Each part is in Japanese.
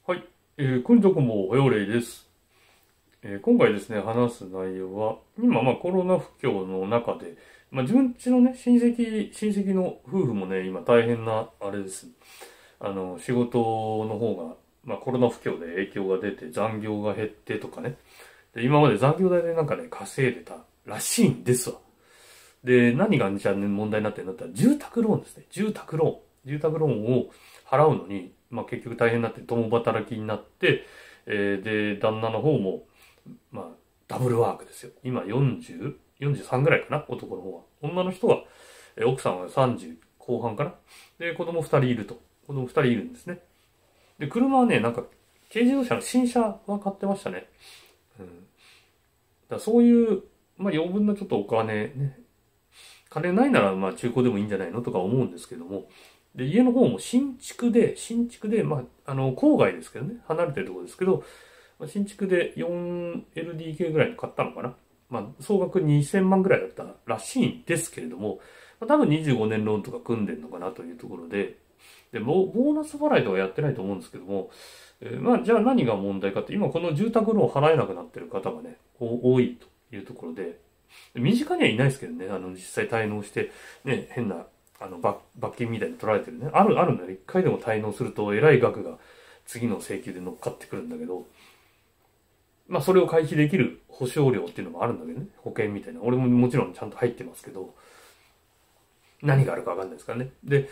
はい、こんにちは、こんばんは、よれいです。今回ですね、話す内容は、今、コロナ不況の中で、自分家のね、親戚の夫婦もね、今大変な、あれです。仕事の方が、コロナ不況で影響が出て、残業が減ってとかね。で、今まで残業代でなんかね、稼いでたらしいんですわ。で、何がじゃあね、問題になってるんだったら、住宅ローンですね。住宅ローン。住宅ローンを払うのに、結局大変になって共働きになって、で、旦那の方も、ダブルワークですよ。今40、43ぐらいかな、男の方は。女の人は、奥さんは30後半かな。で、子供2人いると。子供2人いるんですね。で、車はね、なんか、軽自動車の新車は買ってましたね。うん。だからそういう、余分なちょっとお金ね、金ないなら中古でもいいんじゃないのとか思うんですけども、で、家の方も新築で、郊外ですけどね、離れてるところですけど、新築で 4LDK ぐらいの買ったのかな。総額2000万ぐらいだったらしいんですけれども、多分25年ローンとか組んでるのかなというところで、で、ボーナス払いとかやってないと思うんですけども、じゃあ何が問題かって、今この住宅ローン払えなくなってる方がね、多いというところで、身近にはいないですけどね、実際滞納して、ね、変な、罰金みたいに取られてるね。あるんだよね。一回でも滞納すると、えらい額が次の請求で乗っかってくるんだけど、それを回避できる保証料っていうのもあるんだけどね。保険みたいな。俺ももちろんちゃんと入ってますけど、何があるかわかんないですからね。で、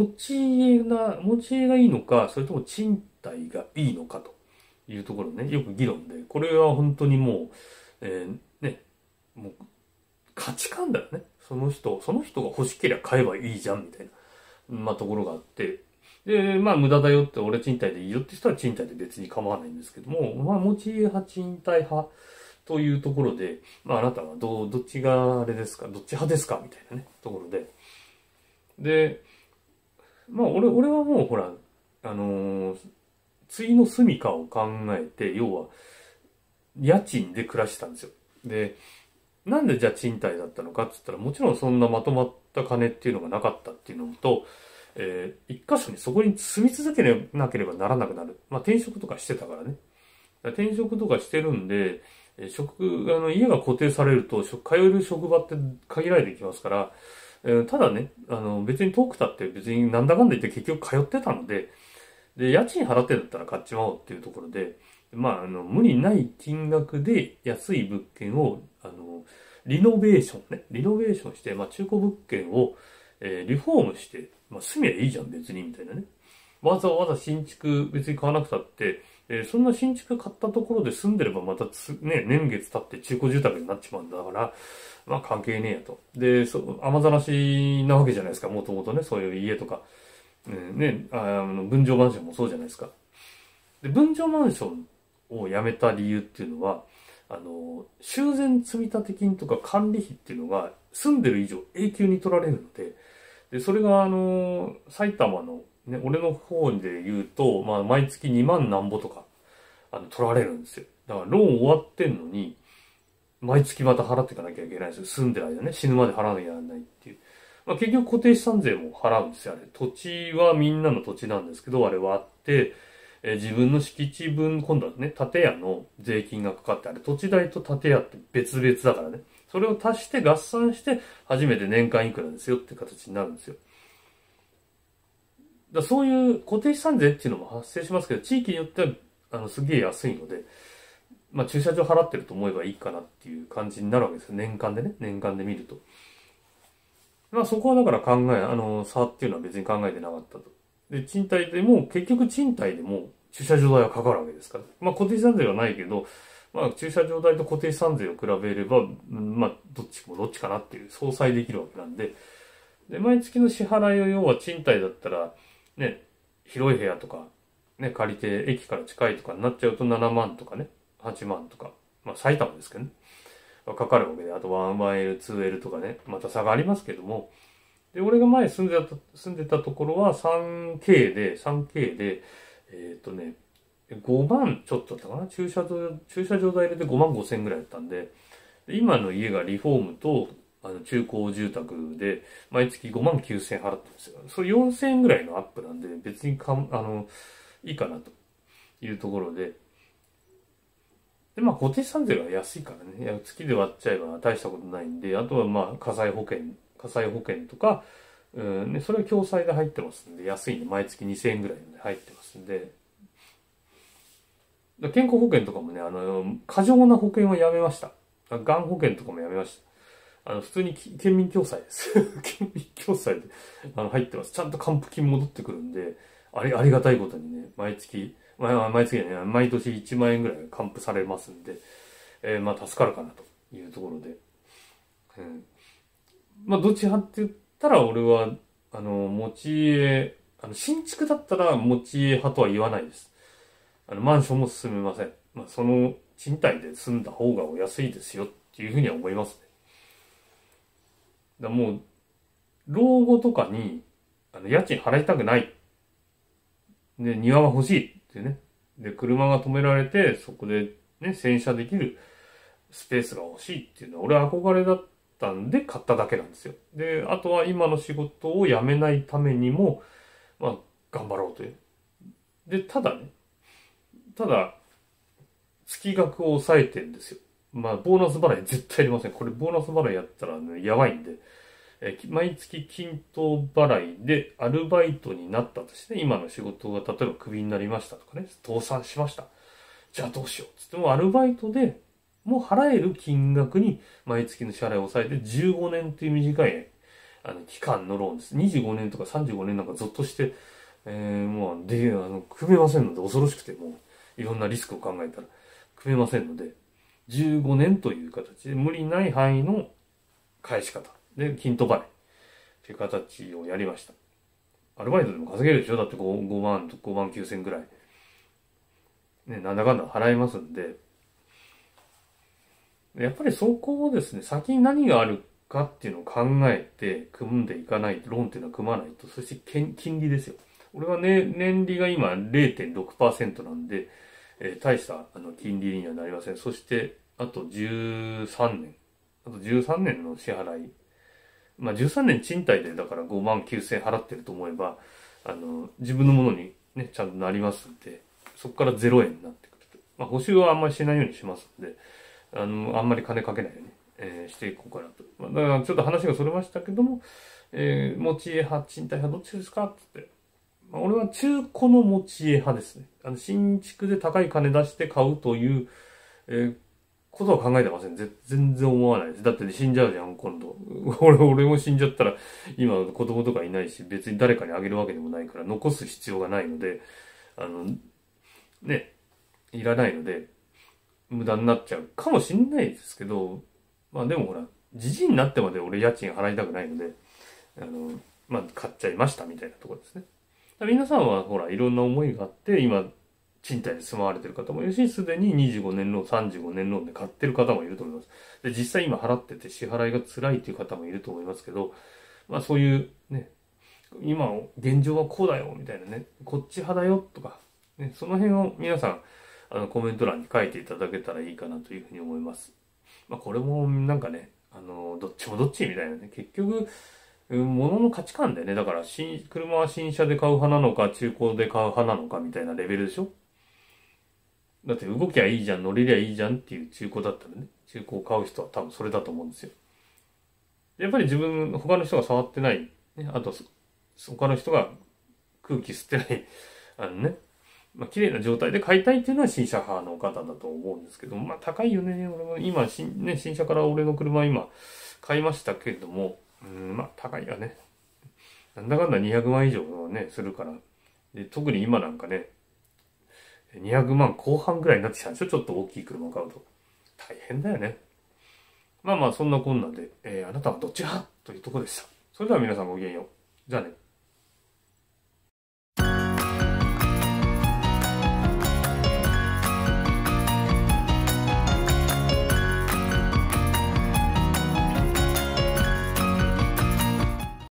持ち家がいいのか、それとも賃貸がいいのかというところね、よく議論で、これは本当にもう、ね、もう価値観だよね。その人が欲しければ買えばいいじゃん、みたいな、ところがあって、で、無駄だよって俺賃貸でいいよって人は賃貸で別に構わないんですけども、持ち家派、賃貸派というところで、あなたはどっちがあれですか、どっち派ですかみたいなね、ところで。で、俺はもうほら、次の住処を考えて、要は、家賃で暮らしてたんですよ。で、なんでじゃあ賃貸だったのかって言ったら、もちろんそんなまとまった金っていうのがなかったっていうのと、一箇所にそこに住み続けなければならなくなる。転職とかしてたからね。転職とかしてるんで、家が固定されると、通える職場って限られてきますから、ただね、別に遠くたって別になんだかんだ言って結局通ってたので、で、家賃払ってんだったら買っちまおうっていうところで、無理ない金額で安い物件を、リノベーションね。リノベーションして、中古物件を、リフォームして、住みゃいいじゃん、別に、みたいなね。わざわざ新築別に買わなくたって、そんな新築買ったところで住んでればまた年月経って中古住宅になっちまうんだから、関係ねえやと。で、雨ざらしなわけじゃないですか、もともとね、そういう家とか。分譲マンションもそうじゃないですか。で、分譲マンションを辞めた理由っていうのは、修繕積立金とか管理費っていうのが住んでる以上永久に取られるので、で、それが埼玉のね、俺の方で言うと、毎月2万なんぼとか、取られるんですよ。だからローン終わってんのに、毎月また払っていかなきゃいけないんですよ。住んでる間ね、死ぬまで払わなきゃならないっていう。結局固定資産税も払うんですよ、あれ。土地はみんなの土地なんですけど、あれ割って、自分の敷地分、今度はね、建屋の税金がかかって、あれ土地代と建屋って別々だからね。それを足して合算して、初めて年間いくらですよっていう形になるんですよ。そういう固定資産税っていうのも発生しますけど、地域によっては、すげえ安いので、駐車場払ってると思えばいいかなっていう感じになるわけですよ。年間でね。年間で見ると。そこはだから差っていうのは別に考えてなかったと。で、賃貸でも、結局賃貸でも駐車場代はかかるわけですから。固定資産税はないけど、駐車場代と固定資産税を比べれば、どっちもどっちかなっていう相殺できるわけなんで、で、毎月の支払いを要は賃貸だったら、ね、広い部屋とか、ね、借りて駅から近いとかになっちゃうと7万とかね、8万とか、埼玉ですけどね。かかるわけで、あと 1L、2L とかね、また差がありますけども、で、俺が前住んでたところは 3K で、えっとね、5万ちょっとだったかな駐車場代入れて5万5千ぐらいだったんで、今の家がリフォームと、中古住宅で、毎月5万9千払ってるんですよ。それ4千円ぐらいのアップなんで、別にいいかなと。 いうところで、で、まあ、固定資産税が安いからね、いや月で割っちゃえば大したことないんで、あとはまあ、火災保険とか、ね、それは共済で入ってますんで、安いんで、毎月2000円ぐらいで入ってますんで、健康保険とかもね、過剰な保険はやめました。がん保険とかもやめました。普通に県民共済です。県民共済で、入ってます。ちゃんと還付金戻ってくるんで、ありがたいことにね、毎月ね、毎年1万円ぐらい還付されますんで、まあ助かるかなというところで。まあどっち派って言ったら俺は、持ち家、新築だったら持ち家派とは言わないです。マンションも進めません。まあその賃貸で住んだ方がお安いですよっていうふうには思いますね。だからもう、老後とかに、家賃払いたくない。で、庭が欲しいってね。で、車が止められて、そこでね、洗車できるスペースが欲しいっていうのは、俺は憧れだったんで買っただけなんですよ。で、あとは今の仕事を辞めないためにも、まあ、頑張ろうという。で、ただ、月額を抑えてるんですよ。まあ、ボーナス払い絶対ありません。これ、ボーナス払いやったらね、やばいんで。毎月均等払いでアルバイトになったとして、ね、今の仕事が例えばクビになりましたとかね、倒産しました。じゃあどうしようっつってもアルバイトでもう払える金額に毎月の支払いを抑えて15年という短い期間のローンです。25年とか35年なんかぞっとして、もう組めませんので恐ろしくて、もういろんなリスクを考えたら組めませんので、15年という形で無理ない範囲の返し方。で、均等払いっていう形をやりました。アルバイトでも稼げるでしょ。だって5万9千ぐらい。ね、なんだかんだ払いますんで。やっぱりそこをですね、先に何があるかっていうのを考えて組んでいかないと、ローンっていうのは組まないと、そして金利ですよ。俺はね、年利が今 0.6% なんで、大した金利にはなりません。そして、あと13年の支払い。まあ13年賃貸でだから5万9千円払ってると思えば、自分のものにね、ちゃんとなりますんで、そこから0円になってくると。まあ保証はあんまりしないようにしますんで、あんまり金かけないように、していこうかなと。まあ、だからちょっと話がそれましたけども、持ち家派、賃貸派どっちですかって言って。まあ、俺は中古の持ち家派ですね。新築で高い金出して買うという、ことは考えてません。全然思わないです。だって、ね、死んじゃうじゃん、今度。俺も死んじゃったら、今子供とかいないし、別に誰かにあげるわけでもないから、残す必要がないので、ね、いらないので、無駄になっちゃうかもしんないですけど、まあでもほら、じじいになってまで俺家賃払いたくないので、まあ買っちゃいましたみたいなところですね。皆さんはほら、いろんな思いがあって、今、賃貸で住まわれてる方もいるし、すでに25年ローン、35年ローンで買ってる方もいると思います。で、実際今払ってて支払いが辛いという方もいると思いますけど、まあそういうね、今現状はこうだよみたいなね、こっち派だよとか、ね、その辺を皆さん、コメント欄に書いていただけたらいいかなというふうに思います。まあこれもなんかね、どっちもどっちみたいなね、結局、物の価値観でね、だから車は新車で買う派なのか、中古で買う派なのかみたいなレベルでしょ。だって動きゃいいじゃん、乗れりゃいいじゃんっていう中古だったらね、中古を買う人は多分それだと思うんですよ。やっぱり他の人が触ってない、ね、あと、他の人が空気吸ってない、まあ、綺麗な状態で買いたいっていうのは新車派の方だと思うんですけど、まあ高いよね。俺も今、新車から俺の車今買いましたけれども、まあ高いよね。なんだかんだ200万以上ね、するから。で、特に今なんかね、200万後半ぐらいになってきたんでしょ。ちょっと大きい車を買うと。大変だよね。まあまあ、そんなこんなで、あなたはどっち派というところでした。それでは皆さんごきげんよう。じゃあね。